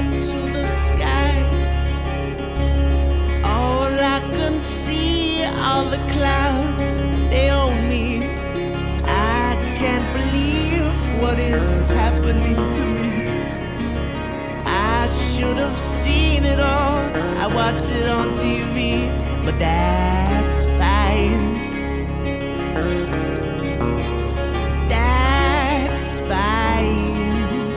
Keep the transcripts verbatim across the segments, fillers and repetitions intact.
up to the sky. All I can see are the clouds, they own me. I can't believe what is happening to me. I should have seen it all, I watched it on T V, but that's fine. That's fine.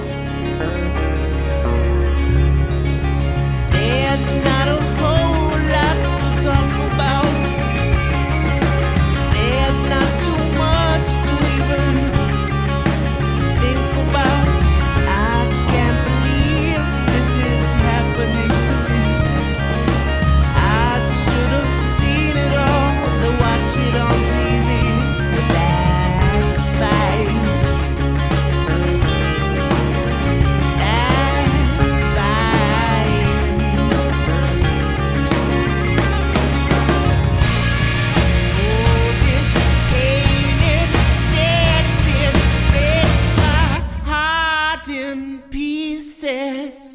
There's not a whole lot to talk about. There's not too much to even think about. I can't believe this is happening to me. I should have seen it all, to watch it on T V, but that's fine. That's fine. Oh, this pain, it sets it, breaks my heart in pieces.